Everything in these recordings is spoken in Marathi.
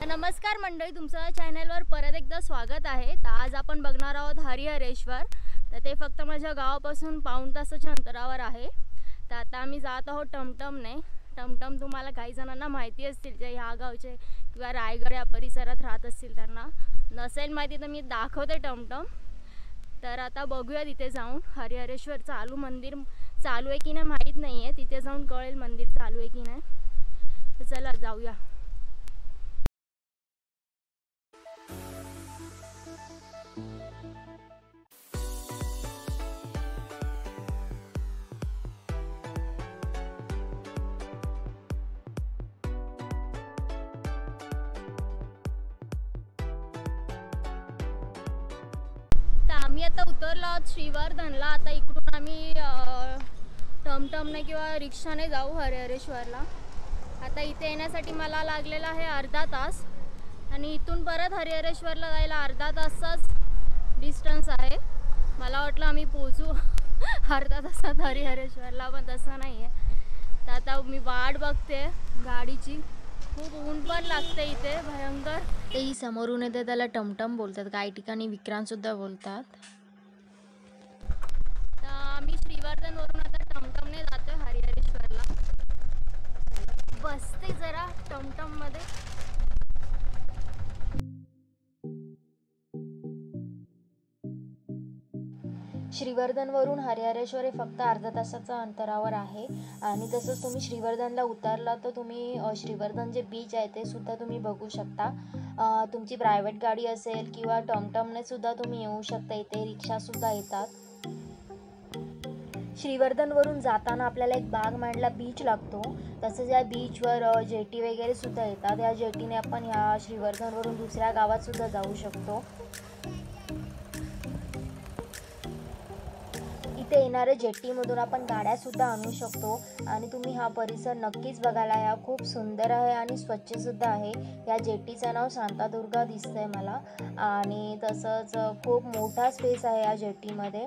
नमस्कार मंडळी, तुमचं चॅनलवर परत एकदा स्वागत आहे। तर आज आपण बघणार आहोत हरिहरेश्वर। तर ते फक्त माझ्या गावापासून पाऊण तासाच्या अंतरावर आहे। तर आता आम्ही जात आहोत टमटमने। टमटम तुम्हाला काही जणांना माहिती असतील, जे ह्या गावचे किंवा रायगड या परिसरात राहत असतील त्यांना। नसेल माहिती तर मी दाखवते टमटम। तर आता बघूया तिथे जाऊन हरिहरेश्वर चालू मंदिर चालू आहे की नाही माहीत नाही आहे, तिथे जाऊन कळेल मंदिर चालू आहे की नाही। तर चला जाऊया। आम्ही आता उतरलो आहोत श्रीवर्धनला। आता इकडून आम्ही टमटमने किंवा रिक्षाने जाऊ हरिहरेश्वरला। आता इथे येण्यासाठी मला लागलेला आहे अर्धा तास आणि इथून परत हरिहरेश्वरला जायला अर्धा तासच डिस्टन्स आहे। मला वाटलं आम्ही पोहोचू अर्धा तासात हरिहरेश्वरला, पण तसं नाही आहे। तर आता मी वाट बघते गाडीची। खूप ऊन पण लागते इथे भयंकर। तेही समोरून येते त्याला टमटम बोलतात, काही ठिकाणी विक्रांत सुद्धा बोलतात। तर आम्ही श्रीवर्धनवरून आता टमटमने जातोय हरिहरेश्वरला। बसते जरा टमटम मध्ये। श्रीवर्धनवरून हरिहरेश्वर हे फक्त अर्धा तासाच्या अंतरावर आहे आणि तसंच तुम्ही श्रीवर्धनला उतरला तर तुम्ही श्रीवर्धन जे बीच आहे ते सुद्धा तुम्ही बघू शकता। तुमची प्रायव्हेट गाडी असेल किंवा टमटमने सुद्धा तुम्ही येऊ शकता, इथे रिक्षा सुद्धा येतात। श्रीवर्धनवरून जाताना आपल्याला एक बागमांडला बीच लागतो, तसंच या बीचवर जेटी वगैरे सुद्धा येतात। या जेटीने आपण ह्या श्रीवर्धनवरून दुसऱ्या गावात सुद्धा जाऊ शकतो। इथे येणाऱ्या जेट्टीमधून आपण गाड्या सुद्धा आणू शकतो आणि तुम्ही हा परिसर नक्कीच बघायला या। खूप सुंदर आहे आणि स्वच्छ सुद्धा आहे। या जेट्टीचं नाव शांतादुर्गा दिसतंय मला आणि तसंच खूप मोठा स्पेस आहे या जेट्टीमध्ये।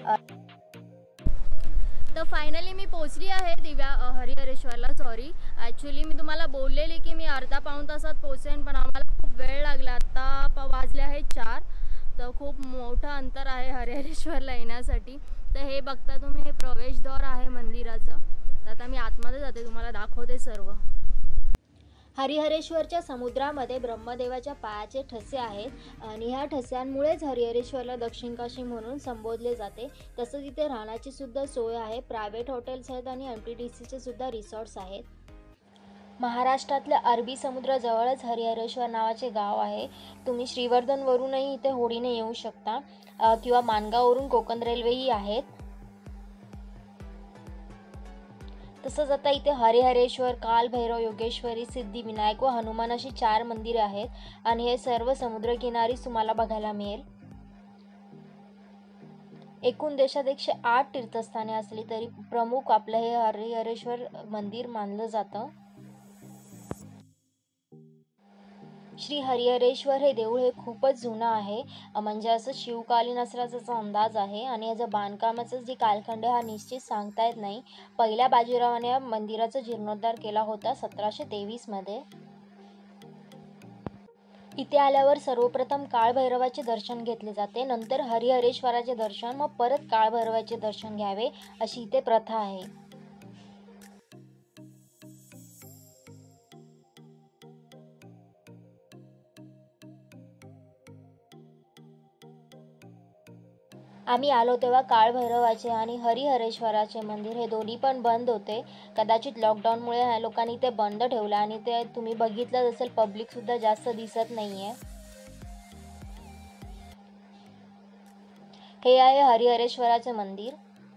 तर फायनली मी पोहोचली आहे हरिहरेश्वरला। सॉरी, ॲक्च्युली मी तुम्हाला बोललेली की मी अर्धा पाऊण तासात पोहोचेन, पण आम्हाला खूप वेळ लागला। आता वाजले आहे 4। तर खूप मोठं अंतर आहे हरिहरेश्वरला येण्यासाठी। तर हे बघता तुम्ही, हे प्रवेशद्वार आहे मंदिराचं। तर आता मी आतमध्ये जाते, तुम्हाला दाखवते सर्व। हरिहरेश्वरच्या समुद्रामध्ये ब्रह्मदेवाच्या पायाचे ठसे आहेत आणि ह्या ठस्यांमुळेच हरिहरेश्वरला दक्षिण काशी म्हणून संबोधले जाते। तसंच इथे राहण्याची सुद्धा सोय आहे, प्रायव्हेट हॉटेल्स आहेत आणि MTDCचे सुद्धा रिसॉर्ट्स आहेत। महाराष्ट्रातल्या अरबी समुद्राजवळच हरिहरेश्वर नावाचे गाव आहे। तुम्ही श्रीवर्धनवरूनही इथे होडीने येऊ शकता किंवा माणगाववरून कोकण रेल्वेही आहेत। तसंच आता इथे हरिहरेश्वर, कालभैरव, योगेश्वरी, सिद्धिविनायक व हनुमान अशी 4 मंदिरे आहेत आणि हे सर्व समुद्रकिनारीच तुम्हाला बघायला मिळेल। एकूण देशात 108 तीर्थस्थाने असली तरी प्रमुख आपलं हे हरिहरेश्वर मंदिर मानलं जातं। श्री हरिहरेश्वर हे देऊळ हे खूपच जुनं आहे, म्हणजे असं शिवकालीन असल्याचा अंदाज आहे आणि याचं बांधकामाचं जे कालखंड हा निश्चित सांगता येत नाही। पहिल्या बाजीरावाने या मंदिराचा जीर्णोद्धार केला होता 1723 मध्ये। इथे आल्यावर सर्वप्रथम काळभैरवाचे दर्शन घेतले जाते, नंतर हरिहरेश्वराचे दर्शन, मग परत काळभैरवाचे दर्शन घ्यावे अशी इथे प्रथा आहे। आम्ही आलो तेव्हा काळभैरवाचे आणि हरिहरेश्वराचे मंदिर हे दोन्ही पण बंद होते। कदाचित लॉकडाऊनमुळे लोकांनी ते बंद ठेवलं आणि ते तुम्ही बघितलं असेल, पब्लिक सुद्धा जास्त दिसत नाहीये। हे आहे हरिहरेश्वराचे मंदिर।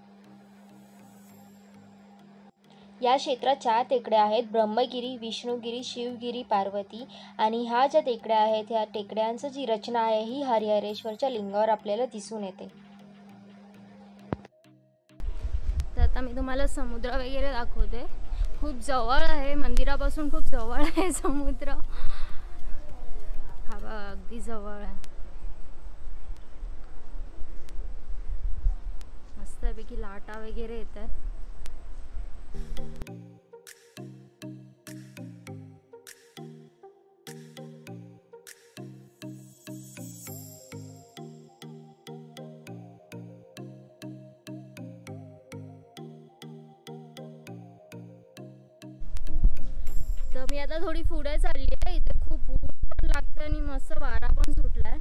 या क्षेत्रात 4 टेकड्या आहेत, ब्रह्मगिरी, विष्णुगिरी, शिवगिरी, पार्वती। आणि ह्या ज्या टेकड्या आहेत, ह्या टेकड्यांची जी रचना आहे ही हरिहरेश्वरच्या लिंगावर आपल्याला दिसून येते। तर आता मी तुम्हाला समुद्र वगैरे दाखवते। खूप जवळ आहे, मंदिरापासून खूप जवळ आहे समुद्र। हा बघा, अगदी जवळ आहे। मस्तपैकी लाटा वगैरे येतात। तर मी आता थोडी पुढे चालली आहे. इथे खूप ऊन पण लागतं आणि मस्त वारा पण सुटलाय.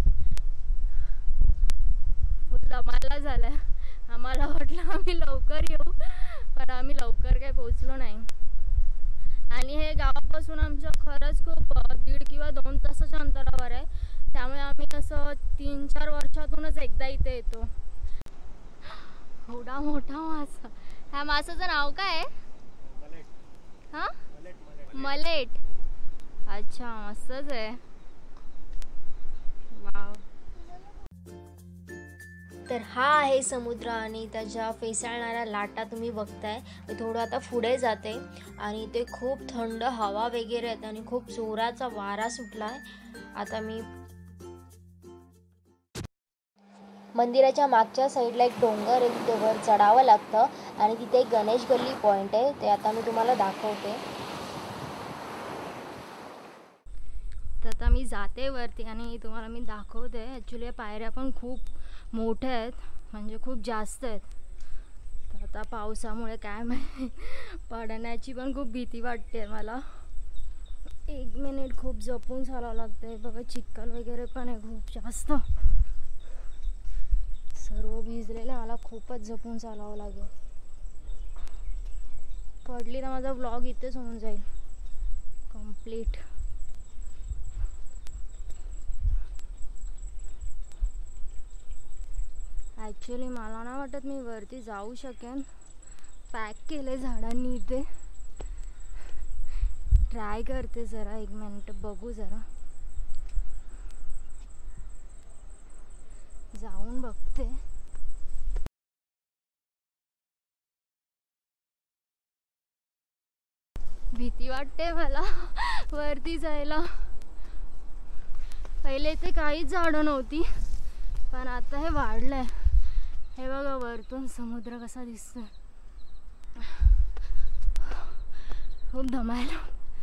दमायला झालाय. आम्हाला वाटलं आम्ही लवकर येऊ, पण आम्ही लवकर काही पोचलो नाही. आणि हे गावापासून आमचं खरंच खूप 1.5 किंवा 2 तासाच्या अंतरावर आहे. त्यामुळे आम्ही असं 3-4 वर्षातूनच एकदा इथे येतो. एवढा मोठा मासा. ह्या मासाचं नाव काय आहे? हां, मलेट. अच्छा, मस्तच आहे. वाव. तर हा आहे समुद्र आणि त्याच्या फेसाळणाऱ्या लाटा तुम्ही बघताय. मी थोडं आता पुढे जाते आणि ते खूप थंड हवा वगैरे आहेत आणि खूप जोराचा वारा सुटलाय. आता मी मंदिराच्या मागच्या साईडला एक डोंगर आहे, तिथे वर चढावं लागतं आणि तिथे एक गणेश गल्ली पॉईंट आहे. ते आता मी तुम्हाला दाखवते. तर आता मी जाते वरती आणि तुम्हाला मी दाखवते. ॲक्च्युली या पायऱ्या पण खूप मोठ्या आहेत, म्हणजे खूप जास्त आहेत. तर आता पावसामुळे काय माहिती पडण्याची पण खूप भीती वाटते मला. 1 मिनिट, खूप जपून चालावं लागतंय. बघा चिखल वगैरे पण आहे खूप जास्त. सर्व भिजलेलं, मला खूपच जपून चालावं लागेल. पडली तर माझा व्लॉग इथेच होऊन जाईल कंप्लीट. ॲक्च्युली मला नाही वाटत मी वरती जाऊ शकेन. पॅक केले झाडांनी इथे. ट्राय करते जरा, 1 मिनिट बघू जरा, जाऊन बघते. भीती वाटते मला वरती जायला. पहिले इथे काहीच झाडं नव्हती, पण आता हे वाढलंय. हे बघा वरतून समुद्र कसा दिसतोय. खूप दमायला.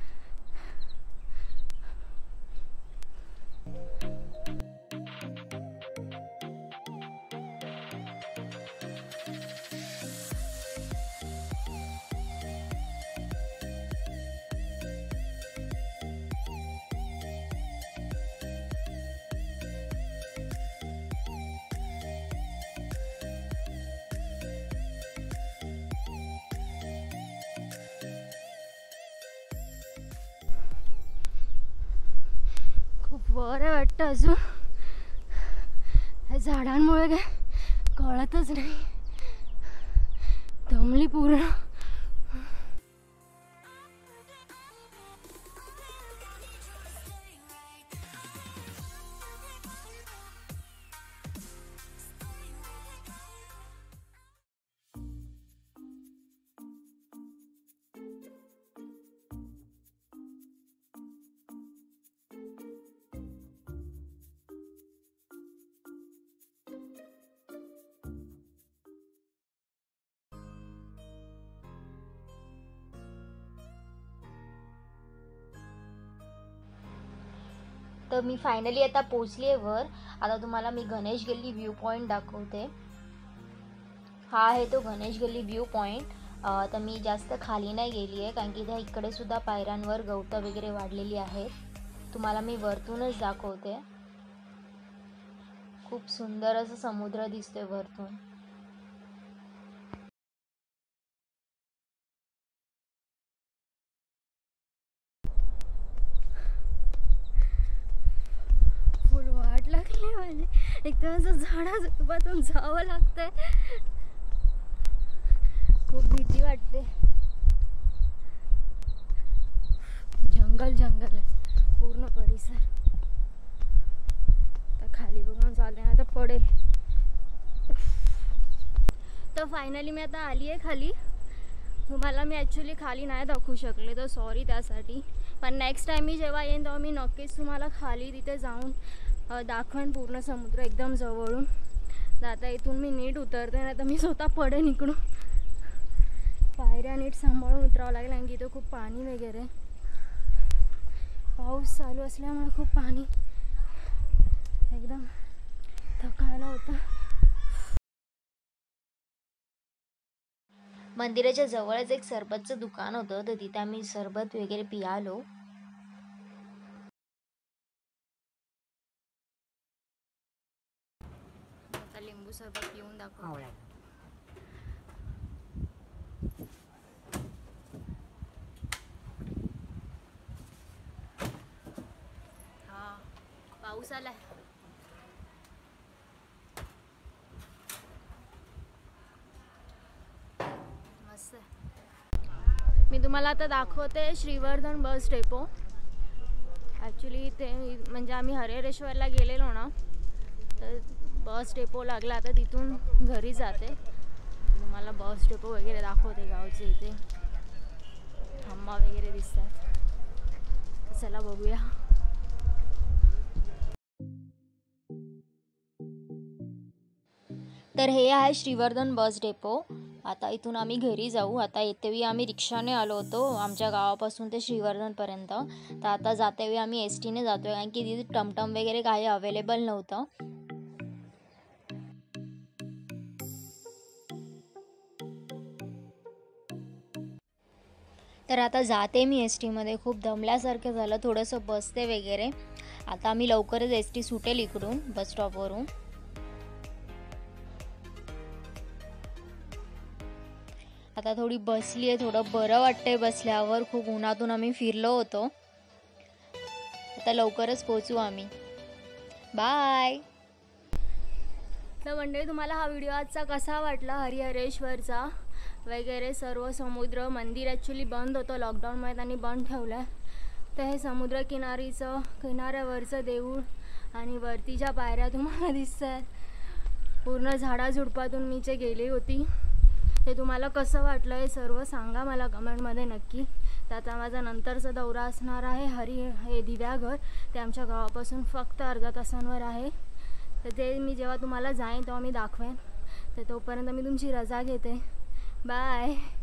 खूप वर आहे वाटतं अजून. ह्या झाडांमुळे काय कळतच नाही. दमली पूर्ण. तर मी फायनली आता पोचली आहे वर. आता तुम्हाला मी गणेश गल्ली व्ह्यू पॉईंट दाखवते. हा आहे तो गणेश गल्ली व्ह्यू पॉईंट. तर मी जास्त खाली नाही गेली आहे, कारण की त्या इकडे सुद्धा पायऱ्यांवर गवतं वगैरे वाढलेली आहेत. तुम्हाला मी वरतूनच दाखवते. खूप सुंदर असं समुद्र दिसतोय वरतून. फुल वाट लागली म्हणजे एकदम असं झाडाझुडपातून जावं लागतंय. खूप भीती वाटते. जंगल जंगल आहे पूर्ण परिसर. तर खाली बघून चालले ना तर पडेल. तर फायनली मी आता आली आहे खाली. तुम्हाला मी ॲक्च्युली खाली नाही दाखवू शकले, तर सॉरी त्यासाठी. पण नेक्स्ट टाईम मी जेव्हा येईन तेव्हा मी नक्कीच तुम्हाला खाली तिथे जाऊन दाखवेन पूर्ण समुद्र एकदम जवळून. तर आता इथून मी नीट उतरते, नाही तर मी स्वतः पडेन इकडून. पायऱ्या नीट सांभाळून उतरावं लागेल, कारण की इथं खूप पाणी वगैरे. पाऊस चालू असल्यामुळे खूप पाणी, एकदम थकायला होतं. मंदिराच्या जवळच एक सरबतचं दुकान होतं, तर तिथे आम्ही सरबत वगैरे पियालो. आता लिंबू सरबत पिऊन दाखव. हा, पाऊस आलाय. मस्त. मी तुम्हाला आता दाखवते श्रीवर्धन बस डेपो. ॲक्च्युली ते म्हणजे आम्ही हरिहरेश्वरला गेलेलो ना, तर बस डेपो लागला. आता तिथून घरी जाते. तुम्हाला बस डेपो वगैरे दाखवते. गावचे इथे थांबा वगैरे दिसतात. चला बघूया. तर हे आहे श्रीवर्धन बस डेपो. आता इथून आम्ही घरी जाऊ. आता येतेवेळी आम्ही रिक्षाने आलो होतो आमच्या गावापासून ते श्रीवर्धनपर्यंत. तर आता जातेवेळी आम्ही एस टीने जातो आहे, कारण की तिथे टमटम वगैरे काही अवेलेबल नव्हतं. तर आता जाते मी एस टीमध्ये. खूप दमल्यासारखं झालं, थोडंसं बसते वगैरे. आता आम्ही लवकरच एस टी सुटेल इकडून बस स्टॉपवरून. आता थोडी बसली आहे, थोडं बरं वाटतंय बसल्यावर. खूप उन्हातून आम्ही फिरलो होतो. आता लवकरच पोहोचू आम्ही. बाय. तर मंडळी, तुम्हाला हा व्हिडिओ आजचा कसा वाटला? हरिहरेश्वरचा वगैरे सर्व समुद्र. मंदिर ॲक्च्युली बंद होतं लॉकडाऊनमुळे, त्यांनी बंद ठेवलं आहे. तर हे समुद्रकिनारीचं किनाऱ्यावरचं देऊळ आणि वरतीच्या पायऱ्या तुम्हाला दिसत आहेत. पूर्ण झाडाझुडपातून मी जे गेली होती, ते तुम्हाला कसं वाटलं हे सर्व सांगा मला कमेंटमध्ये नक्की. तर आता माझा नंतरचा दौरा असणार आहे हे दिव्याघर. ते आमच्या गावापासून फक्त अर्धा तासांवर आहे. तर ते मी जेव्हा तुम्हाला जाईन तेव्हा मी दाखवेन. तर तोपर्यंत मी तुमची रजा घेते. बाय.